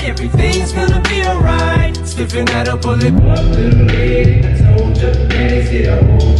everything's gonna be alright. Sniffing at a bullet. Little lady, I told you, daddy's here.